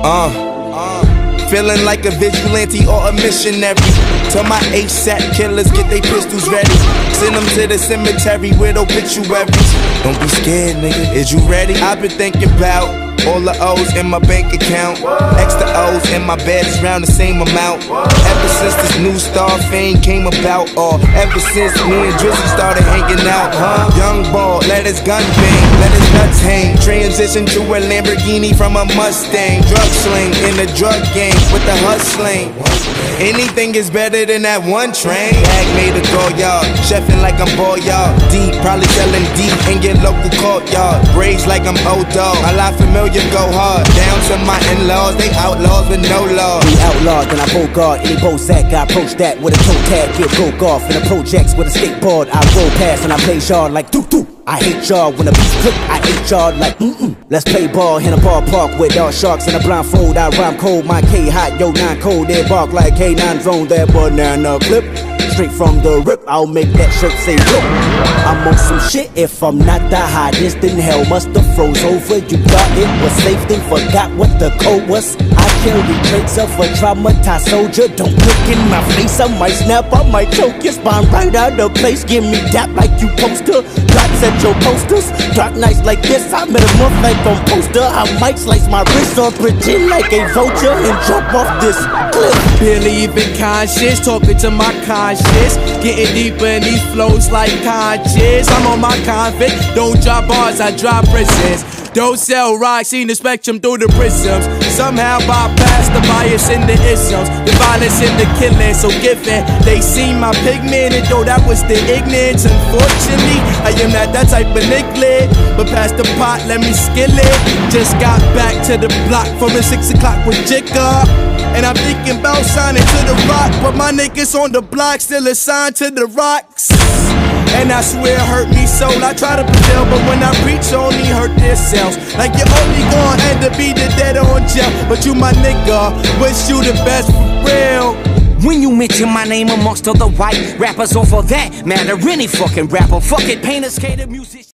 Feeling like a vigilante or a missionary. Tell my ASAP killers get they pistols ready. Send them to the cemetery with obituaries. Don't be scared, nigga, is you ready? I've been thinking about all the O's in my bank account. Extra O's in my bed is round the same amount. Ever since this new star fame came about, or ever since me and Drizzy started hanging out, Young ball, let his gun bang, let his nuts hang. Transition to a Lamborghini from a Mustang. Drug sling in the drug game with the hustling. Anything is better than that 1Train. Bag made a dooryard, chefing like I'm boyard. Deep, probably selling deep in your local courtyard. Braids like I'm old dog, my life familiar, go hard. Down to my in-laws, they outlaws with no law. We outlawed, then I bogart any Bozak. I approach that with a toe tag, get broke off in the projects with a skateboard. I roll past and I play yard like doo-doo. I hate y'all when the beat click, I hate y'all like Let's play ball in a ballpark with all sharks in a blindfold. I rhyme cold, my K hot, yo 9 cold. They bark like K9 drone, that banana clip. Straight from the rip, I'll make that shirt say rip. I'm on some shit, if I'm not the hottest, then hell must have froze over. You thought it was safe, then forgot what the code was. I carry traits of a traumatized soldier. Don't look in my face, I might snap, I might choke your spine right out of place. Give me dap like you poster, dots at your posters. Dark nights like this, I met a month like on poster. I might slice my wrist or pretend like a vulture and jump off this cliff. Believe in conscience, talking to my conscience. Getting deeper in these flows like conscious. I'm on my convict, don't drop bars, I drop prisons. Don't sell rocks, seen the spectrum through the prisms. Somehow bypass the bias in the isms, the violence in the killing. So given they seen my pigment, and though that was the ignorance, unfortunately I am not that type of nigga. But past the pot, let me skill it. Just got back to the block from the 6 o'clock with Jigga. And I'm thinking about signing to the rock, but my niggas on the block still assigned to the rocks. And I swear it hurt me so. I try to prevail, but when I preach, only hurt themselves. Like you're only gonna end up either dead or in jail. But you my nigga, wish you the best for real. When you mention my name amongst other white rappers over that matter, any fucking rapper, fuck it, painter, skater, musician.